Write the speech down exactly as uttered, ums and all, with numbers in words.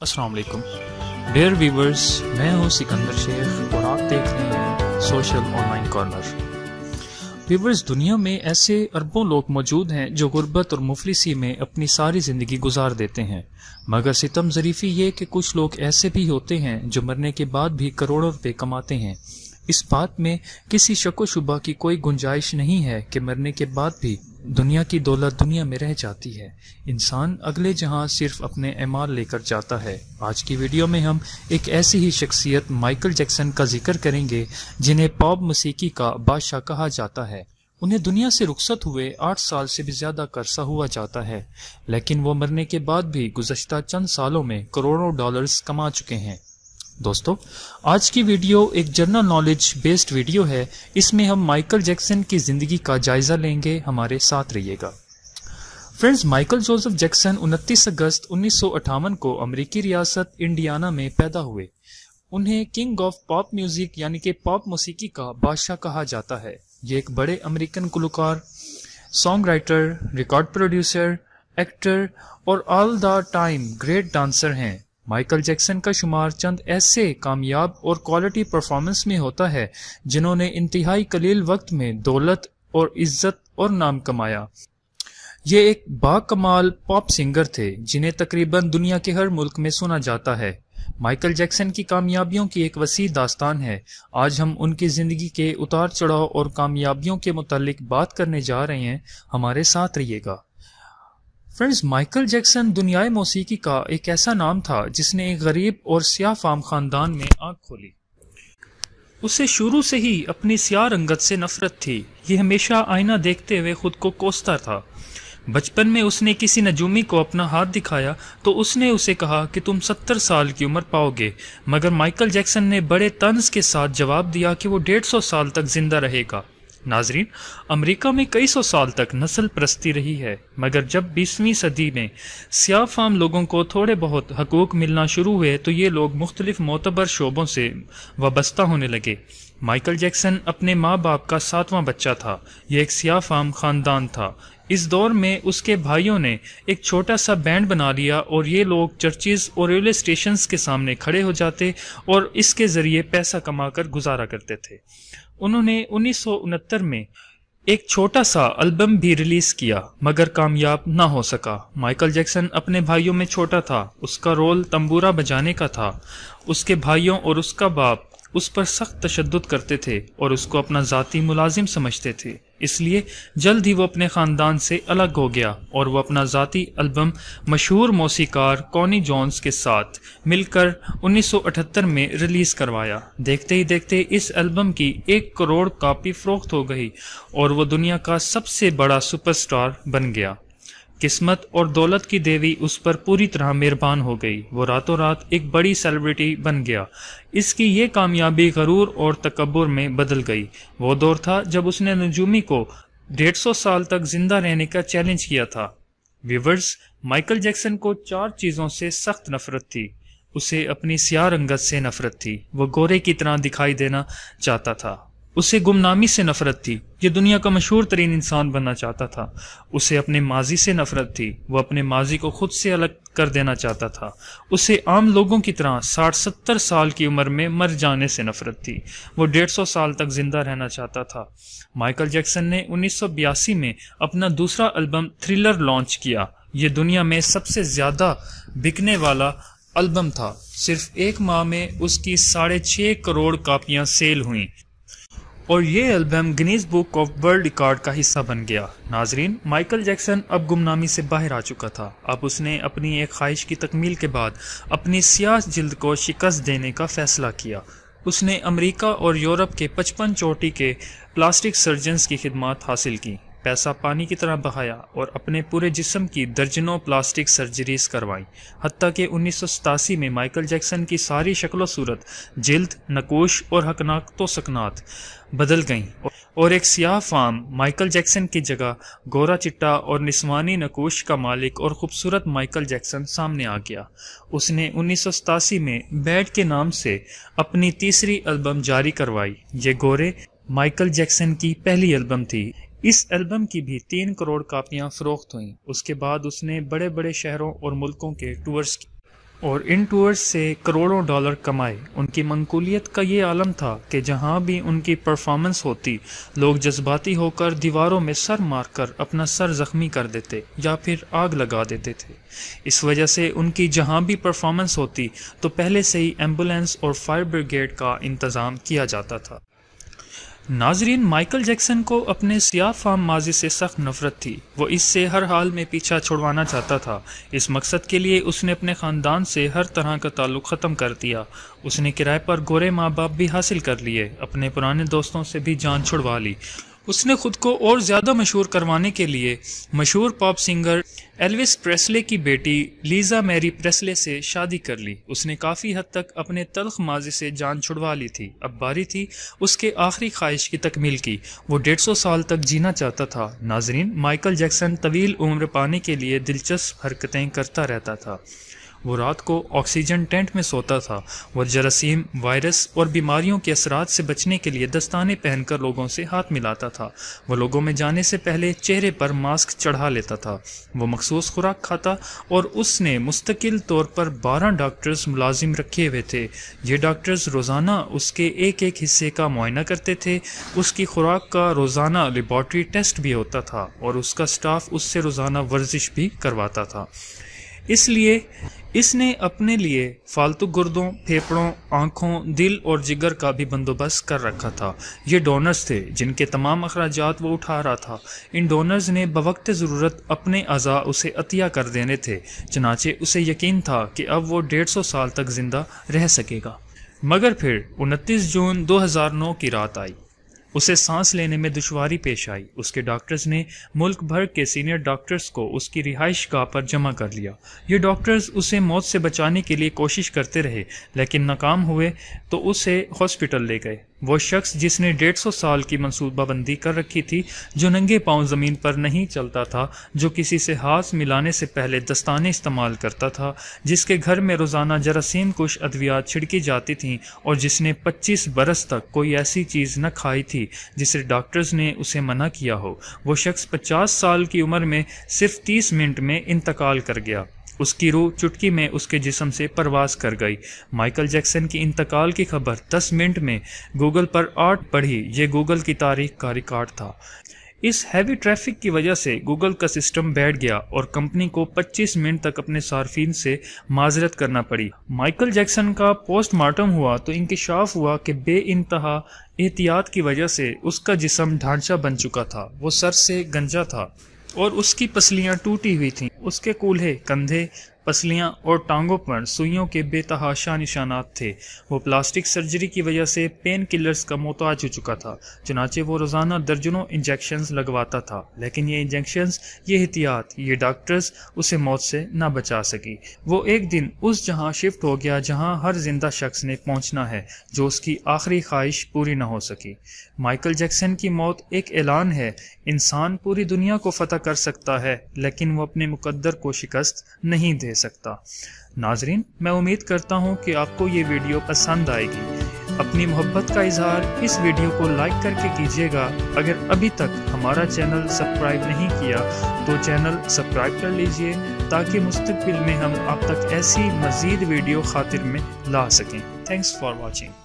अस्सलाम वालेकुम dear viewers, मैं हूं सिकंदर शेख और आप देख रहे हैं सोशल ऑनलाइन कॉर्नर। व्यूवर्स, दुनिया में ऐसे अरबों लोग मौजूद हैं जो गुर्बत और मुफलिसी में अपनी सारी ज़िंदगी गुजार देते हैं, मगर सितम ज़रीफ़ी ये कि कुछ लोग ऐसे भी होते हैं जो मरने के बाद भी करोड़ों रुपए कमाते हैं। इस बात में किसी शक व शुबा की कोई गुंजाइश नहीं है कि मरने के बाद भी दुनिया की दौलत दुनिया में रह जाती है। इंसान अगले जहां सिर्फ अपने अमाल लेकर जाता है। आज की वीडियो में हम एक ऐसी ही शख्सियत माइकल जैक्सन का जिक्र करेंगे जिन्हें पॉप मौसीकी का बादशाह कहा जाता है। उन्हें दुनिया से रुखसत हुए आठ साल से भी ज्यादा अरसा हुआ जाता है, लेकिन वो मरने के बाद भी गुज़श्ता चंद सालों में करोड़ों डॉलर्स कमा चुके हैं। दोस्तों, आज की वीडियो एक जनरल नॉलेज बेस्ड वीडियो है। इसमें हम माइकल जैक्सन की जिंदगी का जायजा लेंगे। हमारे साथ रहिएगा। फ्रेंड्स, माइकल जोसेफ जैक्सन उनतीस अगस्त उन्नीस सौ अट्ठावन को अमेरिकी रियासत इंडियाना में पैदा हुए। उन्हें किंग ऑफ पॉप म्यूजिक यानी कि पॉप मौसीकी का बादशाह कहा जाता है। ये एक बड़े अमेरिकन गुलकार, song writer, record producer, actor और all the time great dancer हैं। माइकल जैक्सन का शुमार चंद ऐसे कामयाब और क्वालिटी परफॉर्मेंस में होता है जिन्होंने इंतहाई कलील वक्त में दौलत और इज्जत और नाम कमाया। ये एक बाकमाल पॉप सिंगर थे जिन्हें तकरीबन दुनिया के हर मुल्क में सुना जाता है। माइकल जैक्सन की कामयाबियों की एक वसी दास्तान है। आज हम उनकी जिंदगी के उतार चढ़ाव और कामयाबियों के मुतालिक बात करने जा रहे हैं। हमारे साथ रहिएगा। फ्रेंड्स, माइकल जैक्सन दुनियाई मौसीकी का एक ऐसा नाम था जिसने एक गरीब और स्याह फाम खानदान में आंख खोली। उसे शुरू से ही अपनी स्याह रंगत से नफरत थी। ये हमेशा आईना देखते हुए खुद को कोसता था। बचपन में उसने किसी नजूमी को अपना हाथ दिखाया तो उसने उसे कहा कि तुम सत्तर साल की उम्र पाओगे, मगर माइकल जैक्सन ने बड़े तंज के साथ जवाब दिया कि वो डेढ़ सौ साल तक जिंदा रहेगा। नाजरीन, अमेरिका में कई सौ साल तक नस्ल परस्ती रही है, मगर जब बीसवीं सदी में स्याह फाम लोगों को थोड़े बहुत हकूक मिलना शुरू हुए तो ये लोग मुख्तलिफ मोतबर शोबों से वाबस्ता होने लगे। माइकल जैक्सन अपने माँ बाप का सातवां बच्चा था। यह एक स्याह फाम खानदान था। इस दौर में उसके भाइयों ने एक छोटा सा बैंड बना लिया और ये लोग चर्चिज और रेलवे स्टेशंस के सामने खड़े हो जाते और इसके जरिए पैसा कमाकर गुजारा करते थे। उन्होंने उन्नीस सौ उनहत्तर में एक छोटा सा एल्बम भी रिलीज किया, मगर कामयाब ना हो सका। माइकल जैक्सन अपने भाइयों में छोटा था। उसका रोल तंबूरा बजाने का था। उसके भाइयों और उसका बाप उस पर सख्त तशद्दुद करते थे और उसको अपना जाती मुलाजिम समझते थे। इसलिए जल्द ही वो अपने खानदान से अलग हो गया और वो अपना जाती एल्बम मशहूर मौसीकार कॉनी जोन्स के साथ मिलकर उन्नीस सौ अठहत्तर में रिलीज करवाया। देखते ही देखते इस एल्बम की एक करोड़ कॉपी फरोख्त हो गई और वो दुनिया का सबसे बड़ा सुपरस्टार बन गया। किस्मत और दौलत की देवी उस पर पूरी तरह मेहरबान हो गई। वो रातों रात एक बड़ी सेलिब्रिटी बन गया। इसकी ये कामयाबी गरूर और तकब्बुर में बदल गई। वो दौर था जब उसने नजूमी को डेढ़ सौ साल तक जिंदा रहने का चैलेंज किया था। व्यूवर्स, माइकल जैक्सन को चार चीजों से सख्त नफरत थी। उसे अपनी स्याह रंगत से नफरत थी। वो गोरे की तरह दिखाई देना चाहता था। उसे गुमनामी से नफरत थी। ये दुनिया का मशहूर तरीन इंसान बनना चाहता था। उसे अपने माजी से नफरत थी। वो अपने माजी को खुद से अलग कर देना चाहता था। उसे आम लोगों की तरह साठ सत्तर साल की उम्र में मर जाने से नफरत थी। वो डेढ़ सौ साल तक जिंदा रहना चाहता था। माइकल जैक्सन ने उन्नीस सौ बयासी में अपना दूसरा एल्बम थ्रिलर लॉन्च किया। ये दुनिया में सबसे ज्यादा बिकने वाला एल्बम था। सिर्फ एक माह में उसकी साढ़े छह करोड़ कापियां सेल हुई और ये album Guinness book of world record का हिस्सा बन गया। नाजरीन, माइकल जैक्सन अब गुमनामी से बाहर आ चुका था। अब उसने अपनी एक ख्वाहिश की तकमील के बाद अपनी स्याह जिल्द को शिकस्त देने का फैसला किया। उसने अमेरिका और यूरोप के पचपन चोटी के प्लास्टिक सर्जन्स की खिदमत हासिल की, पैसा पानी की तरह बहाया और अपने पूरे जिस्म की दर्जनों प्लास्टिक सर्जरीज करवाई। हत्ता कि उन्नीस सौ सतासी में माइकल जैक्सन की सारी शक्ल सूरत, जिल्द, नकोश और हकनाक तो सकनात बदल गईं और एक स्याह फाम माइकल जैक्सन की जगह गोरा चिट्टा और निस्वानी नकोश का मालिक और खूबसूरत माइकल जैक्सन सामने आ गया। उसने उन्नीस सौ सतासी में बैड के नाम से अपनी तीसरी एल्बम जारी करवाई। ये गोरे माइकल जैक्सन की पहली एल्बम थी। इस एल्बम की भी तीन करोड़ कापियां फरोख्त हुईं। उसके बाद उसने बड़े बड़े शहरों और मुल्कों के टूर्स اور ان ٹورز سے کروڑوں ڈالر کمائے۔ ان کی منقولیت کا یہ عالم تھا کہ جہاں بھی ان کی پرفارمنس ہوتی لوگ جذباتی ہو کر دیواروں میں سر مار کر اپنا سر زخمی کر دیتے یا پھر آگ لگا دیتے تھے۔ اس وجہ سے ان کی جہاں بھی پرفارمنس ہوتی تو پہلے سے ہی ایمبولینس اور فائر بریگیڈ کا انتظام کیا جاتا تھا۔ ناظرین، مائیکل جیکسن کو اپنے سیاہ فام ماضی سے سخت نفرت تھی۔ وہ اس سے ہر حال میں پیچھا چھڑوانا چاہتا تھا۔ اس مقصد کے لیے اس نے اپنے خاندان سے ہر طرح کا تعلق ختم کر دیا۔ اس نے کرائے پر گورے ماں باپ بھی حاصل کر لیے، اپنے پرانے دوستوں سے بھی جان چھڑوا لی۔ اس نے خود کو اور زیادہ مشہور کروانے کے لیے مشہور پاپ سنگر ایلوس پریسلے کی بیٹی لیزا میری پریسلے سے شادی کر لی۔ اس نے کافی حد تک اپنے تلخ ماضی سے جان چھڑوا لی تھی۔ اب باری تھی اس کے آخری خواہش کی تکمیل کی۔ وہ ڈیڑھ سو سال تک جینا چاہتا تھا۔ ناظرین، مائیکل جیکسن طویل عمر پانے کے لیے دلچسپ حرکتیں کرتا رہتا تھا۔ وہ رات کو آکسیجن ٹینٹ میں سوتا تھا۔ وہ جراثیم، وائرس اور بیماریوں کے اثرات سے بچنے کے لیے دستانے پہن کر لوگوں سے ہاتھ ملاتا تھا۔ وہ لوگوں میں جانے سے پہلے چہرے پر ماسک چڑھا لیتا تھا۔ وہ مخصوص خوراک کھاتا اور اس نے مستقل طور پر بارہ ڈاکٹرز ملازم رکھے ہوئے تھے۔ یہ ڈاکٹرز روزانہ اس کے ایک ایک حصے کا معائنہ کرتے تھے۔ اس کی خوراک کا روزانہ لیبارٹری ٹیسٹ بھی ہوتا تھا اور اس کا سٹاف اس سے روزانہ ورزش بھی کرواتا تھا۔ اس لیے اس نے اپنے لیے فالتو گردوں، پھیپھڑوں، آنکھوں، دل اور جگر کا بھی بندوبست کر رکھا تھا۔ یہ ڈونرز تھے جن کے تمام اخراجات وہ اٹھا رہا تھا۔ ان ڈونرز نے بوقت ضرورت اپنے اعضاء اسے عطیہ کر دینے تھے، چنانچہ اسے یقین تھا کہ اب وہ ڈیڑھ سو سال تک زندہ رہ سکے گا۔ مگر پھر انتیس جون دو ہزار نو کی رات آئی۔ اسے سانس لینے میں دشواری پیش آئی۔ اس کے ڈاکٹرز نے ملک بھر کے سینئر ڈاکٹرز کو اس کی رہائش گاہ پر جمع کر لیا۔ یہ ڈاکٹرز اسے موت سے بچانے کے لیے کوشش کرتے رہے، لیکن ناکام ہوئے تو اسے ہاسپٹل لے گئے۔ وہ شخص جس نے ڈیڑھ سو سال کی منصوبہ بندی کر رکھی تھی، جو ننگے پاؤں زمین پر نہیں چلتا تھا، جو کسی سے ہاتھ ملانے سے پہلے دستانے استعمال کرتا تھا، جس کے گھر میں روزانہ جراثیم کش ادویات چھڑکی جاتی تھیں اور جس نے پچیس برس تک کوئی ایسی چیز نہ کھائی تھی جسے ڈاکٹرز نے اسے منع کیا ہو، وہ شخص پچاس سال کی عمر میں صرف تیس منٹ میں انتقال کر گیا۔ اس کی روح چٹکی میں اس کے جسم سے پرواز کر گئی۔ مائیکل جیکسن کی انتقال کی خبر دس منٹ میں گوگل پر آٹھ پڑھی۔ یہ گوگل کی تاریخ کا ریکارڈ تھا۔ اس ہیوی ٹریفک کی وجہ سے گوگل کا سسٹم بیٹھ گیا اور کمپنی کو پچیس منٹ تک اپنے صارفین سے معذرت کرنا پڑی۔ مائیکل جیکسن کا پوسٹ مارٹم ہوا تو انکشاف ہوا کہ بے انتہا احتیاط کی وجہ سے اس کا جسم ڈھانچہ بن چکا تھا۔ وہ سر سے گنجا تھا اور اس کی پسلیاں ٹوٹی ہوئی تھیں۔ اس کے کولہے، کندھے، پسلیاں اور ٹانگوں پر سوئیوں کے بے تحاشا نشانات تھے۔ وہ پلاسٹک سرجری کی وجہ سے پین کلرز کا محتاج ہو چکا تھا، چنانچہ وہ روزانہ درجنوں انجیکشنز لگواتا تھا، لیکن یہ انجیکشنز، یہ احتیاط، یہ ڈاکٹرز اسے موت سے نہ بچا سکی۔ وہ ایک دن اس جہاں شفٹ ہو گیا جہاں ہر زندہ شخص نے پہنچنا ہے، جو اس کی آخری خواہش پوری نہ ہو سکی۔ مائیکل جیکسن کی موت ایک اعلان ہے۔ انسان پوری دنیا کو فتح کر سکتا ہے، لیکن وہ اپنے مقدر کو شکست نہیں دے سکتا۔ ناظرین، میں امید کرتا ہوں کہ آپ کو یہ ویڈیو پسند آئے گی۔ اپنی محبت کا اظہار اس ویڈیو کو لائک کر کے کیجیے گا۔ اگر ابھی تک ہمارا چینل سبسکرائب نہیں کیا تو چینل سبسکرائب کر لیجئے تاکہ مستقبل میں ہم آپ تک ایسی مزید ویڈیو خاطر میں لا سکیں۔ Thanks for watching.